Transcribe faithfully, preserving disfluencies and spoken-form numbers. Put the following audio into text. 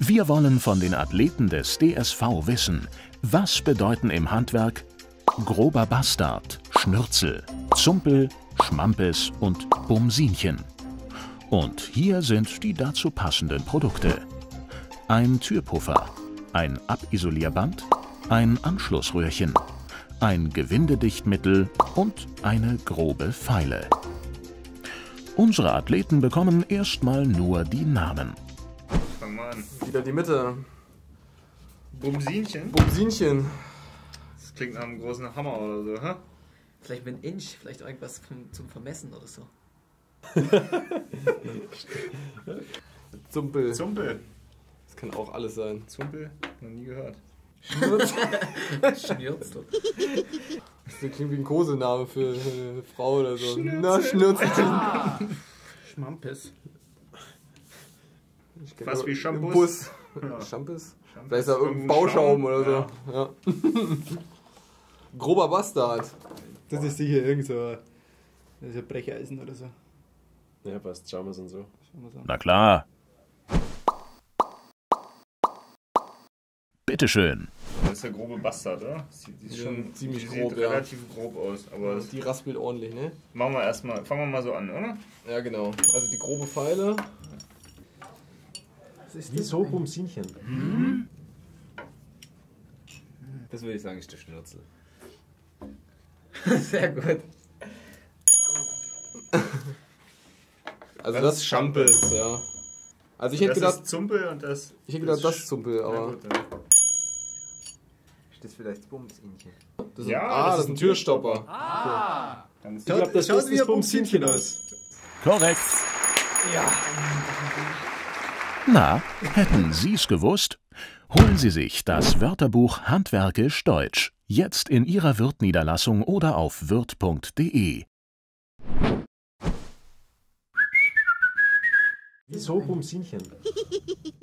Wir wollen von den Athleten des D S V wissen, was bedeuten im Handwerk grober Bastard, Schnürzel, Zumpel, Schmampes und Bumsinchen. Und hier sind die dazu passenden Produkte. Ein Türpuffer, ein Abisolierband, ein Anschlussröhrchen, ein Gewindedichtmittel und eine grobe Feile. Unsere Athleten bekommen erstmal nur die Namen. Fang mal an. Wieder die Mitte. Bumsinchen? Bumsinchen. Das klingt nach einem großen Hammer oder so, hä? Vielleicht mit einem Inch, vielleicht irgendwas zum, zum Vermessen oder so. Zumpel. Zumpel. Das kann auch alles sein. Zumpel? Noch nie gehört. Schnürzel. Das klingt wie ein Kosename für eine Frau oder so. Schnürzel. Na, Schnürzel. Ah. Schmampes. Ich kenn Fast nur wie Shampoos. im Bus. Ja. Shampoos? Shampoos. Vielleicht ist da irgendein Irgendein Bauschaum Schaum. oder so. Ja. Grober Bastard. Das ist sicher irgend so das ist ein Brecheisen oder so. Ja, passt. Schauen wir es und so. Schauen wir's an. Na klar. Bitteschön. Das ist der grobe Bastard, oder? Die, die ist Ja, schon ziemlich die grob, sieht ja. relativ grob aus. Aber das Die raspelt ordentlich, ne? machen wir erstmal. Fangen wir mal so an, oder? Ja, genau. Also die grobe Feile. Was ist Wieso Bumsinchen? Das würde ich sagen, ist der Schnürzel. Sehr gut. Also Das das, ist ist Schampes, Schampes. ja. Also ich hätte Das gedacht, ist Zumpel und das. ich hätte gedacht, das ist Sch- Zumpel, Ja, aber gut, ja. Ist das vielleicht das Bumsinchen? das ist, Ja, ah, das das ist ist ein Türstopper. Dann ist Schaut, glaub, das schaut ist wie das ein Bumsinchen aus. Korrekt. Ja. Na, hätten Sie's gewusst? Holen Sie sich das Wörterbuch Handwerkisch Deutsch jetzt in Ihrer Wirth-Niederlassung oder auf wirth punkt de. Wieso Bumsinchen?